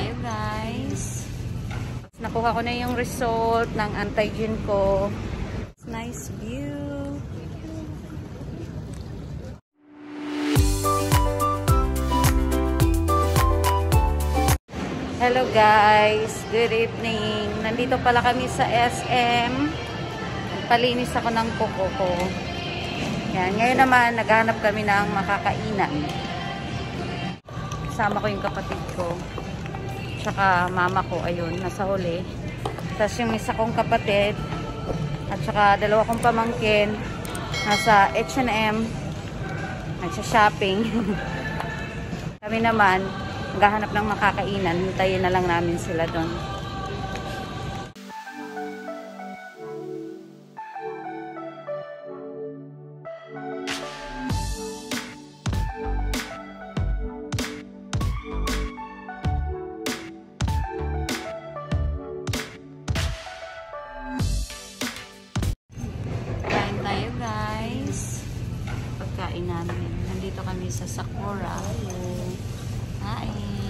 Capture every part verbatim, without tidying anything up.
tayo guys. Nakuha ko na yung result ng antigen ko. Nice view. Hello guys, good evening. Nandito pala kami sa S M. Palinis ako ng kuko ko. Yan, ngayon naman naghahanap kami ng makakainan. Kasama ko yung kapatid ko. Tsaka mama ko, ayun, nasa huli. Tapos yung isa kong kapatid at saka dalawa kong pamangkin nasa H and M. Nagsa-shopping. Kami naman maghahanap ng makakainan. Hintayin na lang namin sila doon. Kain tayo guys. Pagkain namin. Nandito kami sa Sakura. Hi.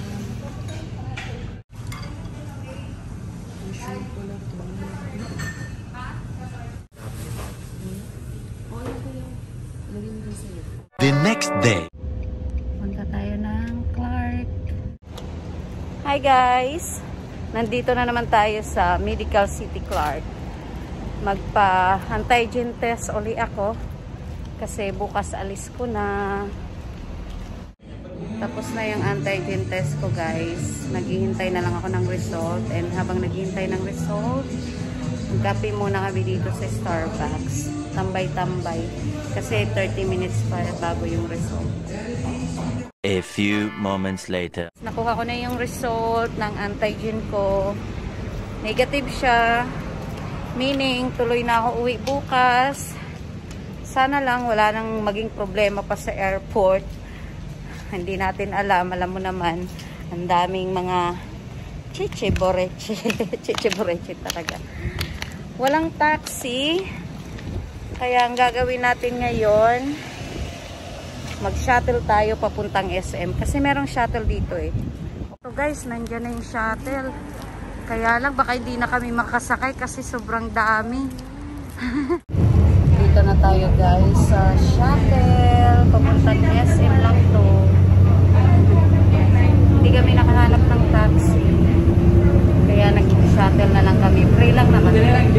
The next day. Punta tayo ng Clark. Hi guys. Nandito na naman tayo sa Medical City Clark. Magpa-antigen test uli ako kasi bukas alis ko na. Tapos na yung antigen test ko guys. Naghihintay na lang ako ng result. And habang naghihintay ng result, magkape muna kami dito sa Starbucks. Tambay-tambay. Kasi thirty minutes pa bago yung result. A few moments later. Nakuha ko na yung result ng antigen ko. Negative siya. Meaning, tuloy na ako uwi bukas. Sana lang wala nang maging problema pa sa airport. Hindi natin alam, alam mo naman, ang daming mga chiche-boreche. Chiche-boreche talaga. Walang taxi. Kaya ang gagawin natin ngayon, mag-shuttle tayo papuntang S M. Kasi merong shuttle dito eh. So guys, nandyan na yung shuttle. Kaya lang, baka hindi na kami makasakay kasi sobrang dami. Dito na tayo guys sa shuttle. Papuntang S M lang to. Hindi kami nakahanap ng taxi. Kaya nag-shuttle na lang kami. Free lang naman.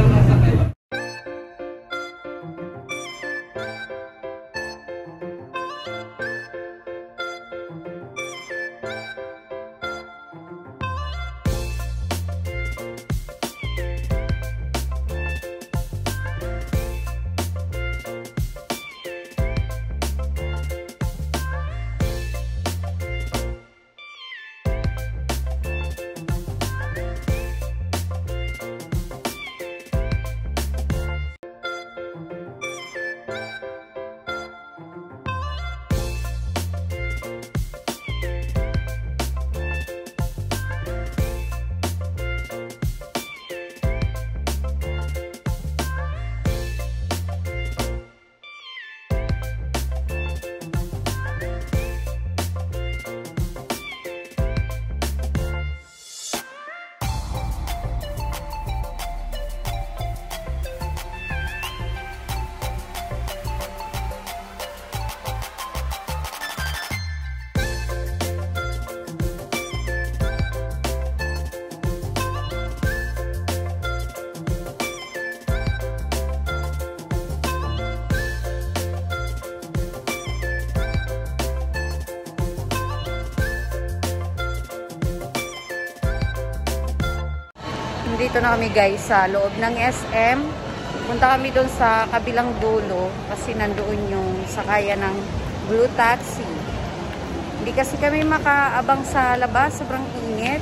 Dito na kami guys sa loob ng S M. Punta kami doon sa kabilang dulo kasi nandoon yung sakayan ng Blue Taxi. Hindi kasi kami makaabang sa labas, sobrang init.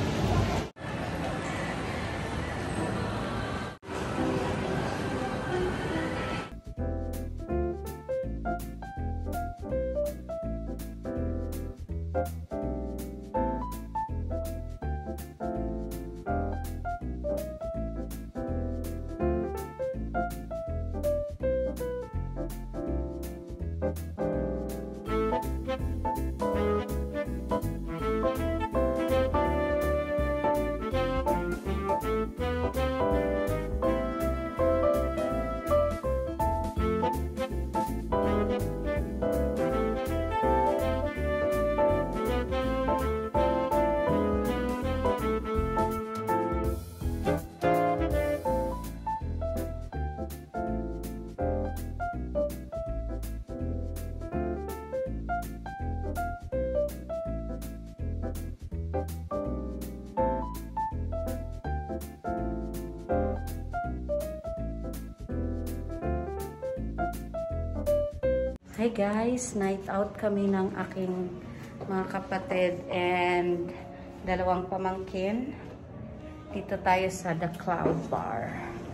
Hi guys, night out kami ng aking mga kapatid and dalawang pamangkin. Dito tayo sa The Cloud Bar.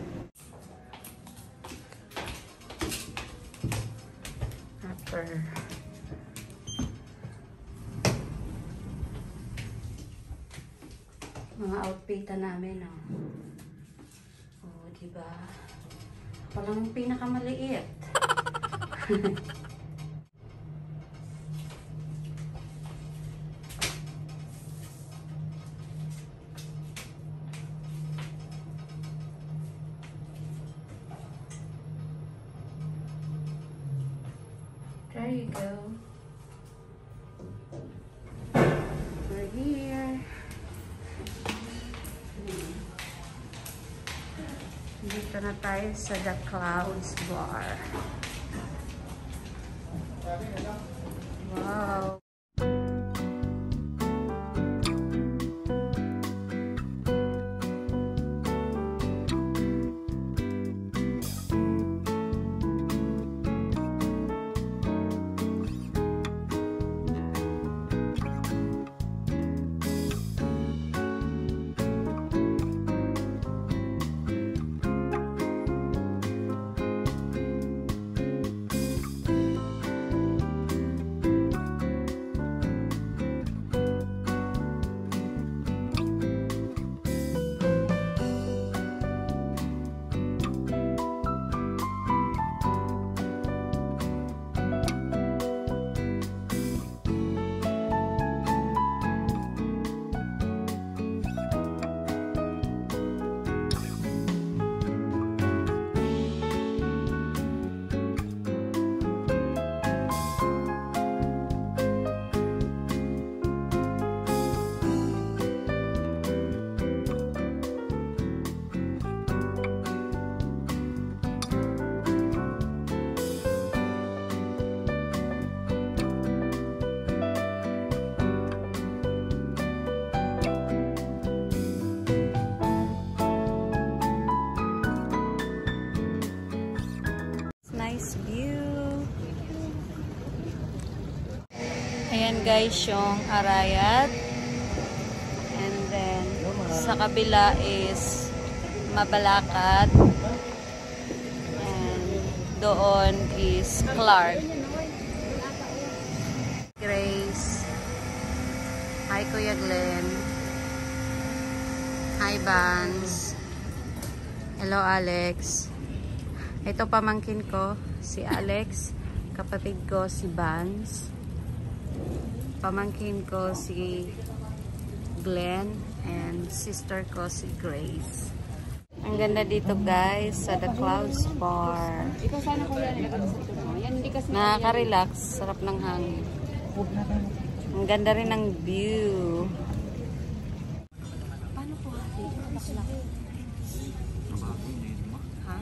After mga outfitan namin, oh. Oh, diba? Ako lang yung pinakamaliit. There you go. We're here. Dito na tayo sa The Clouds Bar. Wow. Nice view. Ayan guys yung Arayat. And then sa kabila is Mabalacat. And doon is Clark. Grace. Hi Kuya Glenn. Hi Vance. Hello Alex. Ito pamangkin ko, si Alex. Kapatid ko, si Vance. Pamangkin ko, si Glenn. And sister ko, si Grace. Ang ganda dito guys, sa The Clouds Bar. Nakaka-relax, sarap ng hangin. Ang ganda rin ng view. Paano po hati? Ha?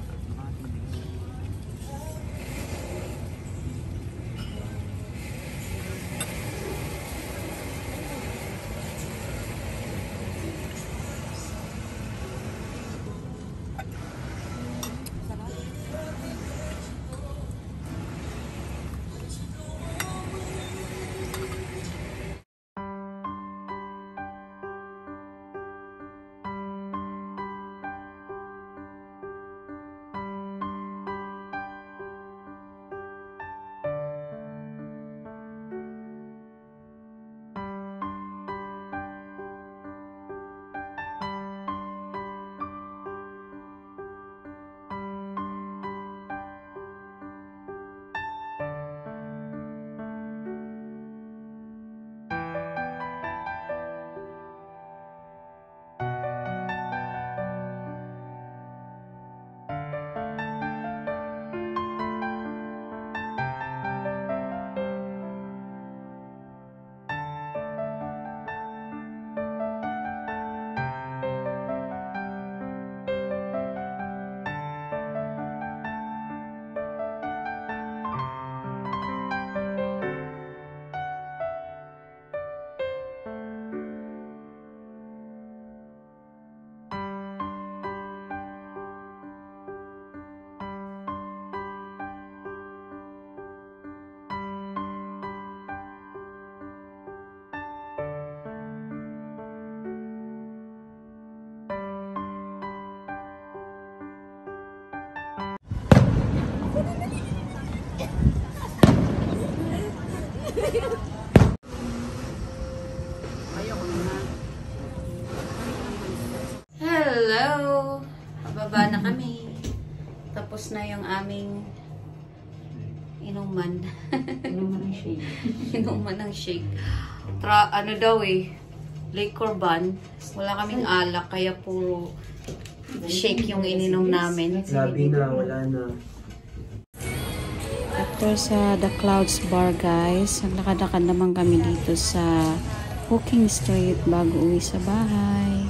Hello! Pababa na kami. Tapos na yung aming inuman. Inuman ng shake. Inuman ng shake. Tra, ano daw eh, liquor ban. Wala kaming alak, kaya puro shake yung ininom namin. Labi na, wala na. After sa The Clouds Bar, guys, naglakad-lakad naman kami dito sa Cooking Street bago uwi sa bahay.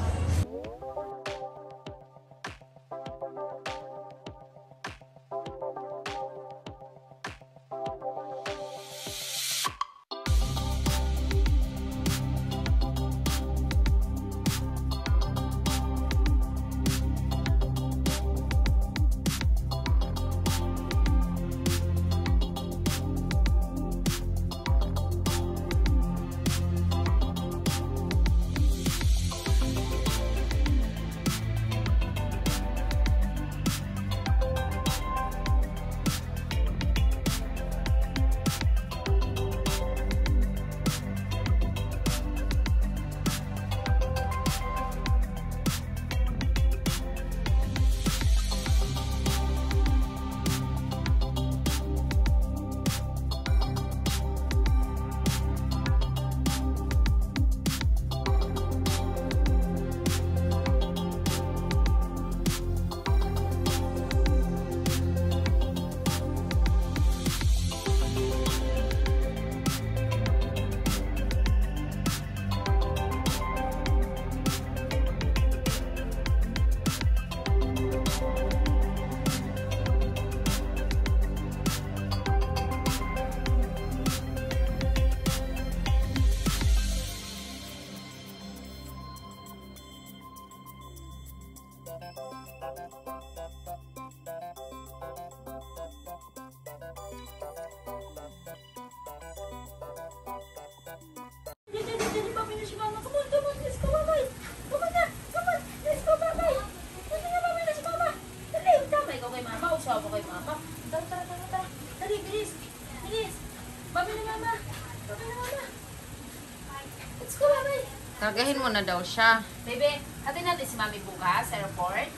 Kargahin mo na daw siya. Bebe, atin natin si Mami bukas sa airport.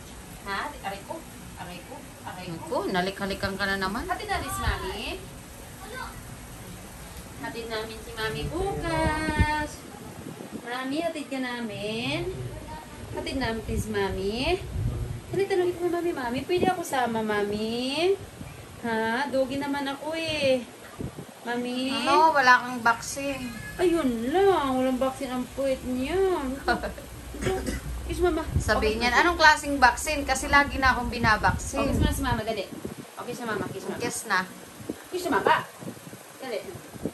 Ha? Aray ko. Aray ko. Aray ko. Ako, nalik-halikan ka na naman. Atin natin si Mami. Atin namin si Mami bukas. Mami, atid ka namin. Atid namin si Mami. Hindi, tanongin ko Mami, Mami. Pwede ako sama, Mami? Ha? Dogi naman ako eh. Mami? Ano, wala kang vaccine. Ayun lang. Walang vaccine ang puwet niya. Kiss Mama. Sabihin niyan, anong klaseng vaccine? Kasi lagi na akong Okay, binabaksin. kiss mo na si Mama, dali. Okay sa Mama, kiss Mama. Kiss na. Kiss si Mama. Dali.